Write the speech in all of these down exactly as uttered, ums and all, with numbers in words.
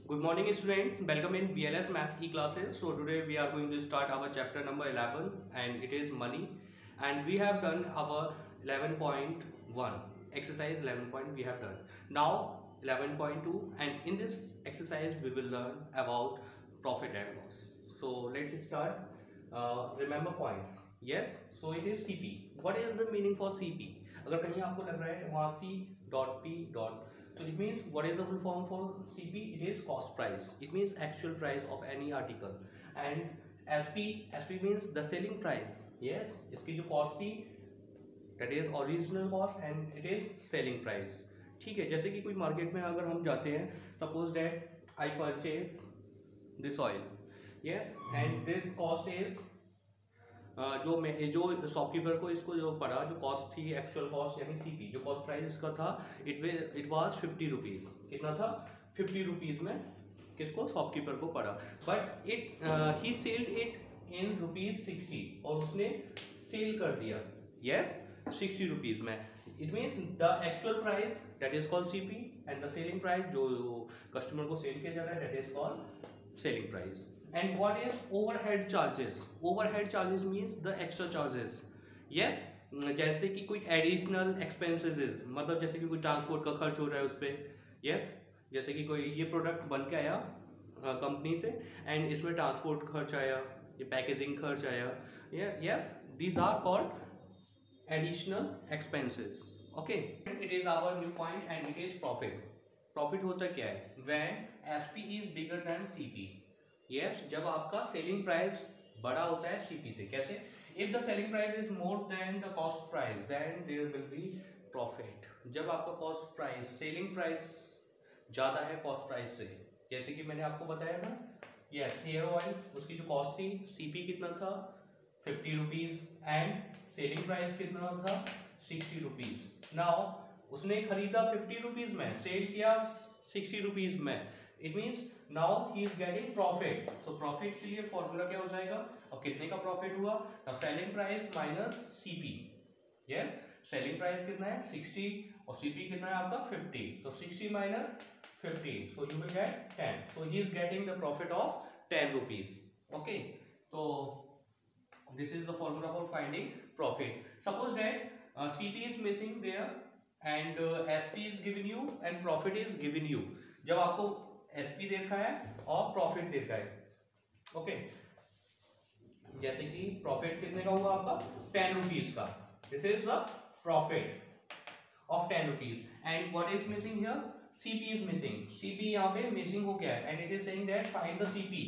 Good morning students, welcome in B L S Maths e-classes. So today we are going to start our chapter number eleven and it is money, and we have done our eleven point one exercise. eleven point we have done. Now eleven point two, and in this exercise we will learn about profit and loss. So let's start. Uh, remember points. Yes, so it is C P. What is the meaning for C P? अगर कहीं आपको लग रहा है वहाँ C dot P dot, so it means what is the full form for C P? It is cost price. It means actual price of any article. And S P, S P means the selling price. Yes, इसकी जो cost थी, that is original cost and it is selling price. ठीक है, जैसे कि कोई market में अगर हम जाते हैं, suppose that I purchase this oil. Yes, and this cost is Uh, जो मैं जो शॉपकीपर को इसको जो पड़ा, जो कॉस्ट थी एक्चुअल कॉस्ट यानी सीपी, जो कॉस्ट प्राइस इसका था, it it was fifty rupees. कितना था? फिफ्टी रुपीज में किसको? शॉपकीपर को पड़ा. But it he selled it in rupees sixty, और उसने सेल कर दिया यस सिक्सटी रुपीज में. It means the actual price that is called CP, and the selling price जो कस्टमर को सेल किया जा रहा है that is called selling price. And what is overhead charges? Overhead charges means the extra charges. Yes, जैसे कि कोई additional expenses, मतलब जैसे कि कोई ट्रांसपोर्ट का खर्च हो रहा है उस पर. yes, जैसे कि कोई ये प्रोडक्ट बन के आया कंपनी से एंड इसमें ट्रांसपोर्ट खर्च आया, ये पैकेजिंग खर्च आया. yes, these are called additional expenses. okay, it is our new point and it is profit. profit होता क्या है? when S P is bigger than C P. Yes yes, जब आपका सेलिंग प्राइस बड़ा होता है सीपी से. कैसे? If the selling price is more than the cost price then there will be profit. जब आपका कॉस्ट प्राइस सेलिंग प्राइस ज्यादा है कॉस्ट प्राइस से, जैसे कि मैंने आपको बताया था यस हेयर ऑयल, उसकी जो कॉस्ट थी सीपी कितना था? Fifty rupees and selling price कितना था? Sixty rupees. नाउ उसने खरीदा फिफ्टी रुपीज में, सेल किया सिक्सटी रुपीज में. It means now he is getting profit. So profit के लिए फॉर्मूला क्या हो जाएगा? और कितने का प्रॉफिट हुआ? Selling price minus CP. ये सेलिंग प्राइस कितना है? सिक्सटी, और सीपी कितना है आपका? फिफ्टी. तो sixty minus fifty, so you will get ten. So he is getting the profit of ten rupees. Okay, तो this is the formula for finding profit. Suppose that CP is missing there and SP is given you and profit is given you. जब आपको SP देखा है और profit देखा है. Okay, जैसे कि प्रॉफिट कितने का हुआ आपका? टेन रुपीज का. This is the profit of ten rupees. And what is missing here? CP is missing. CP यहाँ पे मिसिंग हो गया है and it is saying that find the CP.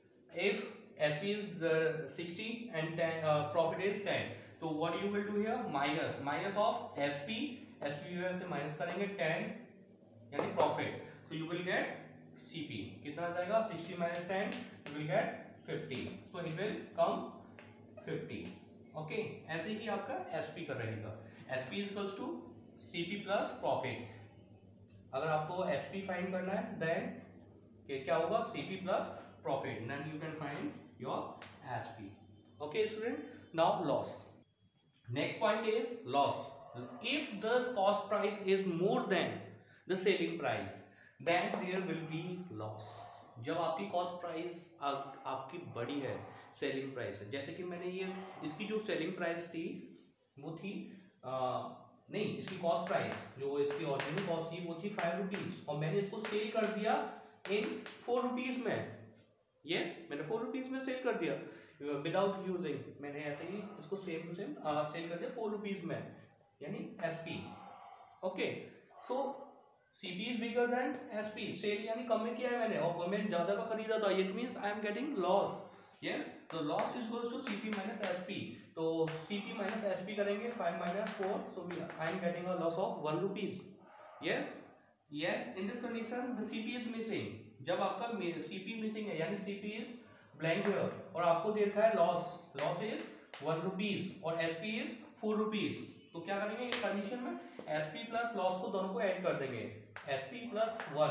If SP is sixty and profit is ten, तो what you will do here? Minus minus of SP. SP से minus करेंगे ten यानी profit. So you will get C P. कितना जाएगा? Sixty minus ten, you will get fifty. So it will come fifty. Okay, ऐसे ही आपका S P का रहेगा. S P is equals to C P plus profit. अगर आपको S P find करना है then क्या होगा? C P plus profit. Then you can find your S P. Okay student, now loss. Next point is loss. If the cost price is more than the selling price, then there will be loss. जब आपकी cost price आपकी बड़ी है selling price है, जैसे कि मैंने ये इसकी जो सेलिंग प्राइस थी वो थी आ, नहीं इसकी कॉस्ट प्राइस जो इसकी ओरिजिनल कॉस्ट थी वो थी फाइव रुपीज, और मैंने इसको सेल कर दिया इन फोर रुपीज में. यस yes, मैंने फोर रुपीज में सेल कर दिया विदाउट यूजिंग. मैंने ऐसे ही इसको सेम टू सेम सेल कर दिया फोर रुपीज में यानी SP. Okay, so CP is bigger than SP. Sell यानी कम में किया है मैंने और मैंने ज्यादा का खरीदा था. It means I am getting loss. Yes, तो loss is equals to CP minus SP. तो सीपी माइनस एसपी करेंगे five minus four, so I am getting a loss of one rupees. Yes yes, in this condition the CP is missing. जब आपका CP missing है यानी CP is blank here और आपको देखा है loss, loss is one rupees और SP is four rupees. तो क्या करेंगे इस कंडीशन में? एसपी प्लस लॉस को दोनों को ऐड कर देंगे. SP plus one,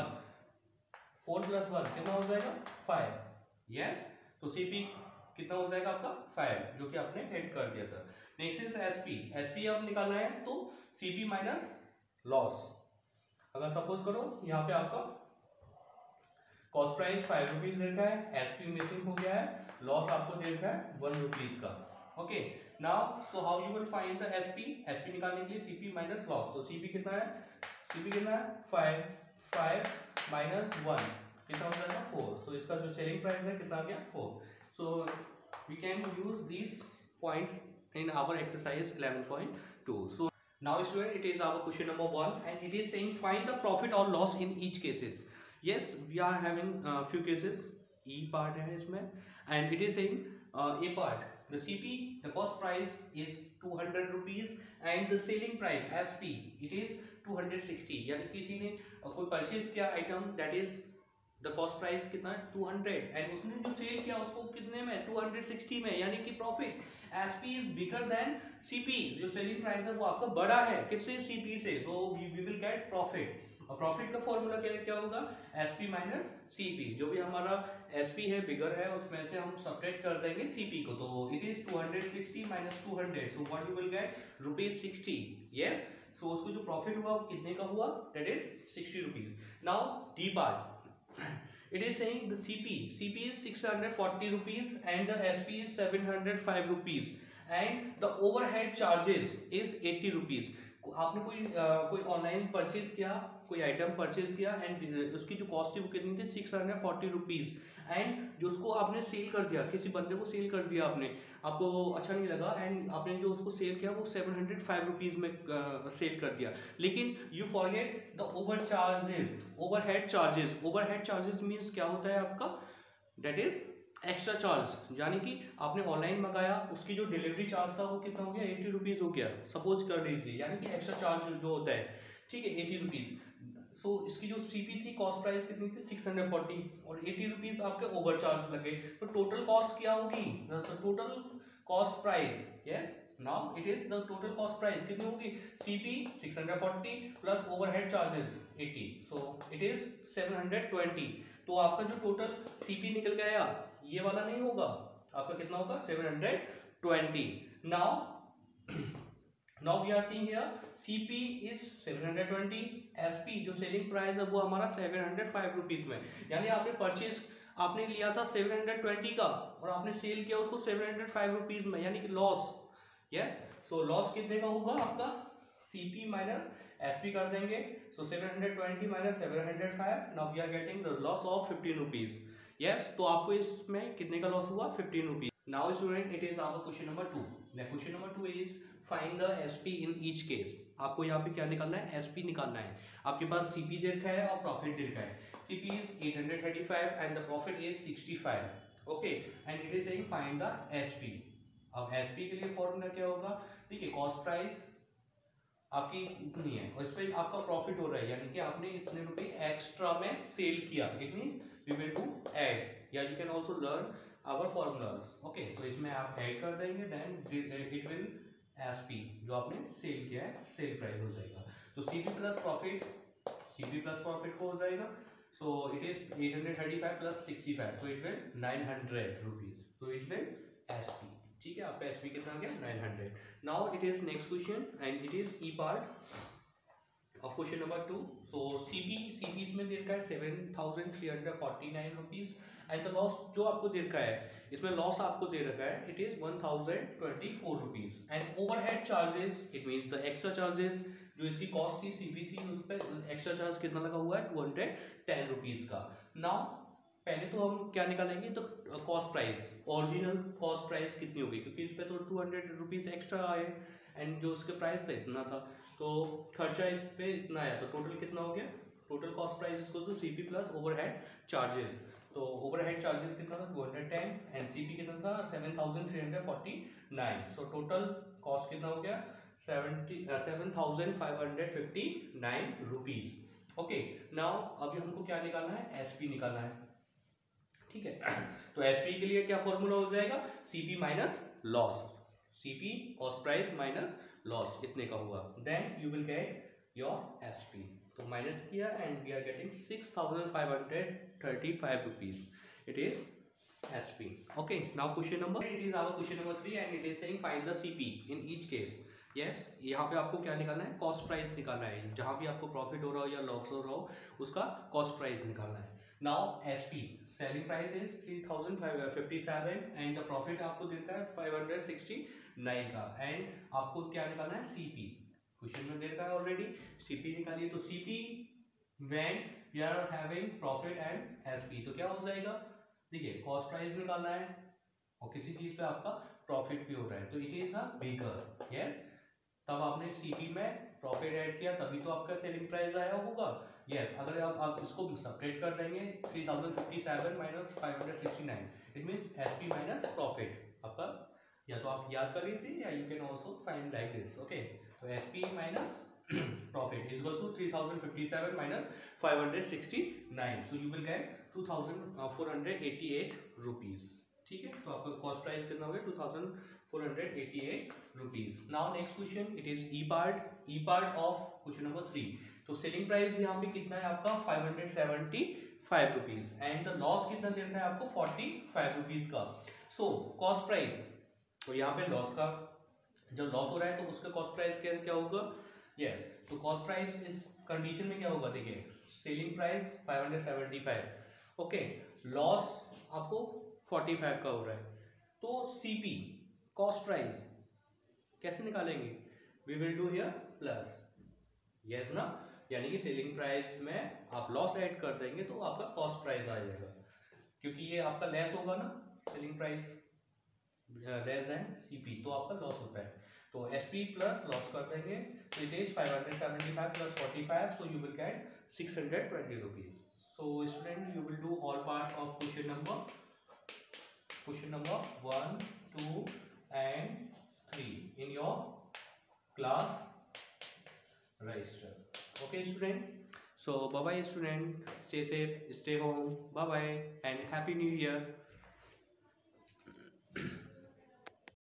four plus one कितना हो जाएगा? फाइव. यस, तो सीपी कितना हो जाएगा आपका? फाइव, जो कि आपने ऐड कर दिया था. Next is SP. एसपी अब निकालना है तो सीपी माइनस लॉस. अगर सपोज करो यहाँ पे आपका कॉस्ट प्राइस फाइव रुपीज दे रखा है, एसपी मिसिंग हो गया है, लॉस आपको दे रखा है वन रुपीज का। Okay, now so how you will find the SP, SP निकालने के लिए सीपी माइनस लॉस। तो सीपी कितना है, सीपी कितना है फाइव, फाइव माइनस वन कितना हो जाएगा फोर। सो इसका जो सेलिंग प्राइस है कितना आ गया four. So we can use this points in our exercise eleven point two. So now student, it is our question number one and it is saying find the profit or loss in each cases. Yes, we are having uh, few cases. E part है इसमें and it is saying uh, A part, the C P, the cost price is two hundred rupees and the selling price S P it is two hundred sixty. यानी किसी ने uh, कोई purchase किया item, that is the cost price कितना है two hundred and उसने जो cell किया उसको कितने में टू हंड्रेड सिक्सटी में, यानी कि profit SP is bigger than CP, जो सेलिंग प्राइस है वो आपका बड़ा है किससे, सीपी से, so we will get profit. और प्रॉफिट का फॉर्मूला क्या क्या होगा, एसपी माइनस सीपी, जो भी हमारा एसपी है बिगर है उसमें से हम सब्ट्रैक्ट कर देंगे सीपी को, तो it is two hundred sixty minus two hundred, so what you will get rupees sixty. Yes, so उसको जो प्रॉफिट हुआ कितने का हुआ, that is sixty rupees. Now D part, it is saying the C P, C P is six hundred forty rupees and the S P is seven hundred five rupees and the overhead charges is eighty rupees. आपने कोई uh, कोई online purchase किया, कोई item purchase किया and उसकी जो cost थी वो कितनी थी six hundred forty rupees and जो उसको आपने सेल कर दिया, किसी बंदे को सेल कर दिया आपने, आपको अच्छा नहीं लगा एंड आपने जो उसको सेल किया वो सेवन हंड्रेड फाइव रुपीज में सेल कर दिया, लेकिन you forget the over charges, overhead charges. Overhead charges means क्या होता है आपका, दैट इज एक्स्ट्रा चार्ज, यानी कि आपने ऑनलाइन मंगाया उसकी जो डिलीवरी चार्ज था वो कितना हो गया एटी रुपीज हो गया, सपोज कर लीजिए, यानी कि एक्स्ट्रा चार्ज जो होता है, ठीक है, एटी रुपीज। सो so, इसकी जो सीपी थी कॉस्ट प्राइस कितनी थी सिक्स हंड्रेड फोर्टी और एटी रुपीज आपके ओवर चार्ज लगे, तो टोटल कॉस्ट क्या होगी, total cost price, yes, now it is the total cost price कितनी होगी, CP six hundred forty plus overhead charges eighty, so it is seven hundred twenty. तो आपका जो टोटल सीपी निकल गया ये वाला नहीं होगा, आपका कितना होगा seven hundred twenty. Now now we are seeing here CP is seven hundred twenty, SP जो सेलिंग प्राइस है वो हमारा सेवन हंड्रेड फाइव रुपीज में, यानी आपने परचेज आपने लिया था सेवन हंड्रेड ट्वेंटी का और आपने सेल किया उसको सेवन हंड्रेड फाइव रुपीज में, यानी कि लॉस। यस, सो लॉस कितने का होगा आपका, सीपी माइनस एसपी कर देंगे, so seven hundred twenty minus seven hundred five, now we are getting the loss of fifteen rupees. Yes, तो आपको इसमें कितने का लॉस हुआ fifteen rupees. Now student, it is our question number two. Question number two is find the SP in each case. आपको यहाँ पे क्या निकालना है, एसपी निकालना है। आपके पास सीपी दे रखा है और प्रॉफिट दे रखा है। CP is eight hundred thirty five and the profit is sixty five. Okay, and it is saying find the SP. अब एसपी के लिए फॉर्मूला क्या होगा, देखिए कॉस्ट प्राइस आपकी इतनी है और इस पे आपका प्रॉफिट हो रहा है, यानी कि आपने इतने रुपए एक्स्ट्रा में सेल किया, it means we will do add, या you can also learn our formulas. Okay, तो इसमें आप ऐड कर देंगे, देन इट विल एसपी जो आपने सेल किया है सेल प्राइस हो जाएगा। तो CP plus profit, CP plus profit को हो जाएगा, so it is eight hundred thirty five plus sixty five, so it will nine hundred rupees, तो इट विल एसपी। ठीक है, आपका एसपी कितना आ गया nine hundred. Now it is next question and it is E part of question number two. So CP CP इसमें दे रखा है seven thousand three hundred forty nine rupees and the loss जो आपको दे रखा है, इसमें लॉस आपको दे रखा है it is one thousand twenty four rupees and overhead charges, it means the extra charges जो इसकी कॉस्ट थी सीपी थी उस पर एक्स्ट्रा चार्ज कितना लगा हुआ है टू हंड्रेड टेन रुपीज का। नाउ पहले तो हम क्या निकालेंगे, तो cost price, original cost price कितनी होगी, क्योंकि इस पे तो टू हंड्रेड रुपीज एक्स्ट्रा आए एंड जो उसके प्राइस था इतना था, तो खर्चा इस पे इतना आया, तो टोटल कितना हो गया, टोटल कॉस्ट प्राइस इसको तो सीपी प्लस ओवरहेड चार्जेस, तो ओवरहेड चार्जेस कितना था two hundred ten and CP कितना था seven thousand three hundred forty nine, so total cost कितना हो गया seven thousand five hundred fifty nine rupees. Okay, now अभी हमको क्या निकालना है, एसपी निकालना है। ठीक है, तो एसपी के लिए क्या फॉर्मूला हो जाएगा, CP minus loss, CP cost price minus loss इतने का हुआ, then you will get your SP. तो माइनस किया and we are getting six thousand five hundred thirty five rupees, it is SP. Okay, now question number it is our question number three and it is saying find the CP in each case. Yes, यहाँ पे आपको क्या निकालना है, cost price निकालना है, जहां भी आपको प्रॉफिट हो रहा हो या लॉस हो रहा हो उसका कॉस्ट प्राइस निकालना है। Now SP selling price is three thousand fifty seven and the profit आपको देता है फाइव हंड्रेड सिक्सटी नाइन का, एंड आपको क्या निकालना है सीपी, क्वेश्चन में देता है ऑलरेडी, सीपी निकालिए। तो CP when we are having profit and SP, तो क्या हो जाएगा, देखिए कॉस्ट प्राइस निकालना है और किसी चीज पे आपका प्रॉफिट भी हो रहा है, तो it is a bigger, yes, तब आपने सीपी में प्रॉफिट ऐड किया तभी तो आपका सेलिंग प्राइस आया होगा, यस yes, अगर आप, आप इसको सेपरेट कर देंगे three thousand fifty seven minus five hundred sixty nine, it means SP minus profit आपका, या तो आप याद कर लीजिए या you can also find like this, okay. तो SP minus profit is equals to three thousand fifty seven minus five hundred sixty nine, so you will get two thousand four hundred eighty eight rupees, ठीक है। तो आपका cost price कितना हो गया, to thousand four hundred eighty eight rupees. Now next question, it is E part, E part of question number three. तो selling price यहाँ पे कितना है आपका five hundred seventy five rupees and the loss कितना दे रखा है आपको फोर्टी फाइव रुपीज का। सो कॉस्ट प्राइस, तो यहाँ पे लॉस का, जब लॉस हो रहा है तो उसका कॉस्ट प्राइस क्या क्या होगा, ये yes. तो कॉस्ट प्राइस इस कंडीशन में क्या होगा, देखिए selling price five hundred seventy five, okay, loss आपको फोर्टी फाइव का हो रहा है, तो सीपी कॉस्ट प्राइस कैसे निकालेंगे, we will do here plus, yes ना, यानी कि सेलिंग प्राइस में आप लॉस ऐड कर देंगे तो आपका कॉस्ट प्राइस आ जाएगा, क्योंकि ये आपका लेस होगा ना, selling price less than CP, तो आपका लॉस होता है, तो एसपी प्लस लॉस कर देंगे, तो it is five hundred seventy five plus forty five, so you will get six hundred twenty rupees. So student, you will do all parts of question number question number one, two and three in your class register, okay student? So bye bye student, stay safe, stay home, bye bye and happy new year.